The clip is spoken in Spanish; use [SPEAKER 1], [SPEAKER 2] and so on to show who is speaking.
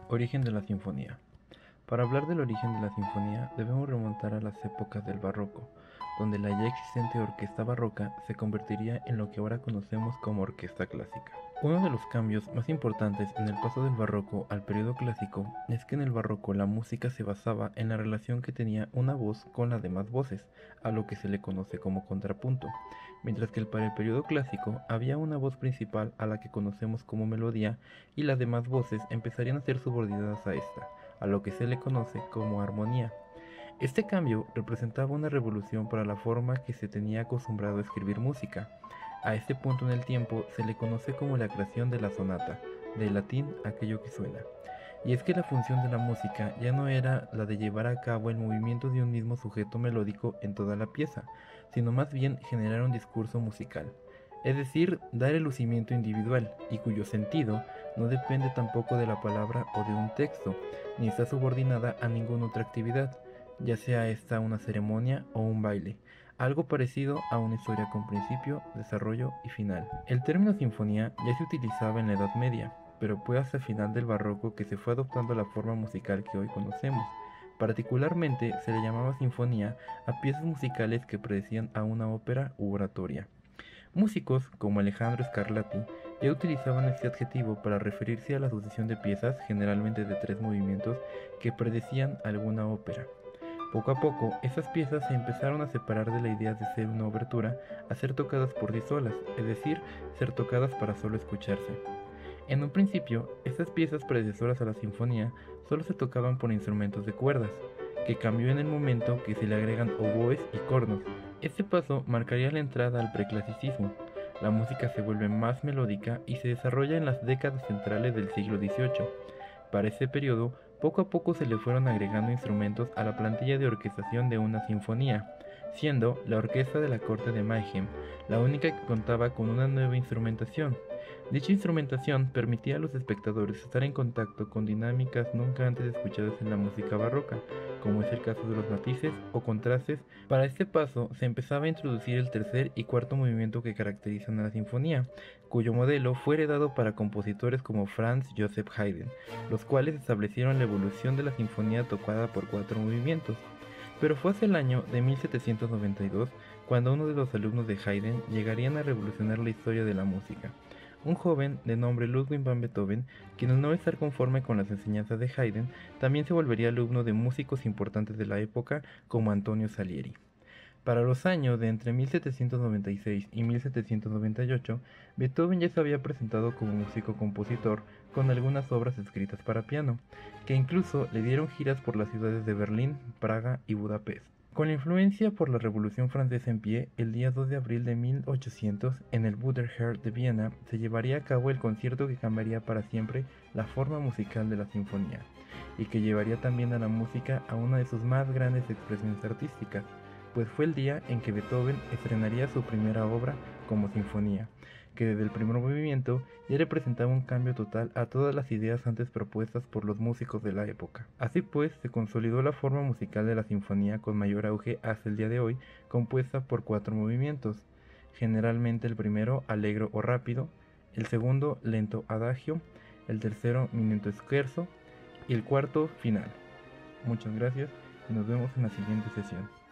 [SPEAKER 1] Origen de la sinfonía. Para hablar del origen de la sinfonía debemos remontar a las épocas del barroco, donde la ya existente orquesta barroca se convertiría en lo que ahora conocemos como orquesta clásica. Uno de los cambios más importantes en el paso del barroco al periodo clásico es que en el barroco la música se basaba en la relación que tenía una voz con las demás voces, a lo que se le conoce como contrapunto, mientras que para el periodo clásico había una voz principal a la que conocemos como melodía y las demás voces empezarían a ser subordinadas a esta, a lo que se le conoce como armonía. Este cambio representaba una revolución para la forma que se tenía acostumbrado a escribir música. A este punto en el tiempo se le conoce como la creación de la sonata, del latín aquello que suena. Y es que la función de la música ya no era la de llevar a cabo el movimiento de un mismo sujeto melódico en toda la pieza, sino más bien generar un discurso musical, es decir, dar el lucimiento individual, y cuyo sentido no depende tampoco de la palabra o de un texto, ni está subordinada a ninguna otra actividad, ya sea esta una ceremonia o un baile, algo parecido a una historia con principio, desarrollo y final. El término sinfonía ya se utilizaba en la Edad Media, pero fue hasta el final del barroco que se fue adoptando la forma musical que hoy conocemos. Particularmente se le llamaba sinfonía a piezas musicales que predecían a una ópera u oratoria. Músicos como Alejandro Scarlatti ya utilizaban este adjetivo para referirse a la sucesión de piezas, generalmente de 3 movimientos, que predecían alguna ópera. Poco a poco, esas piezas se empezaron a separar de la idea de ser una obertura a ser tocadas por sí solas, es decir, ser tocadas para solo escucharse. En un principio, estas piezas predecesoras a la sinfonía solo se tocaban por instrumentos de cuerdas, que cambió en el momento que se le agregan oboes y cornos. Este paso marcaría la entrada al preclasicismo. La música se vuelve más melódica y se desarrolla en las décadas centrales del siglo XVIII. Para este periodo, poco a poco se le fueron agregando instrumentos a la plantilla de orquestación de una sinfonía, siendo la orquesta de la corte de Meissen la única que contaba con una nueva instrumentación. Dicha instrumentación permitía a los espectadores estar en contacto con dinámicas nunca antes escuchadas en la música barroca, como es el caso de los matices o contrastes. Para este paso se empezaba a introducir el tercer y cuarto movimiento que caracterizan a la sinfonía, cuyo modelo fue heredado para compositores como Franz Joseph Haydn, los cuales establecieron la evolución de la sinfonía tocada por 4 movimientos. Pero fue hacia el año de 1792 cuando uno de los alumnos de Haydn llegarían a revolucionar la historia de la música. Un joven de nombre Ludwig van Beethoven, quien al no estar conforme con las enseñanzas de Haydn, también se volvería alumno de músicos importantes de la época como Antonio Salieri. Para los años de entre 1796 y 1798, Beethoven ya se había presentado como músico-compositor con algunas obras escritas para piano, que incluso le dieron giras por las ciudades de Berlín, Praga y Budapest. Con la influencia por la Revolución Francesa en pie, el día 2 de abril de 1800, en el Bundesheer de Viena, se llevaría a cabo el concierto que cambiaría para siempre la forma musical de la sinfonía, y que llevaría también a la música a una de sus más grandes expresiones artísticas, pues fue el día en que Beethoven estrenaría su primera obra como sinfonía, que desde el primer movimiento ya representaba un cambio total a todas las ideas antes propuestas por los músicos de la época. Así pues, se consolidó la forma musical de la sinfonía con mayor auge hasta el día de hoy, compuesta por 4 movimientos, generalmente el primero allegro o rápido, el segundo lento adagio, el tercero minuto scherzo y el cuarto final. Muchas gracias y nos vemos en la siguiente sesión.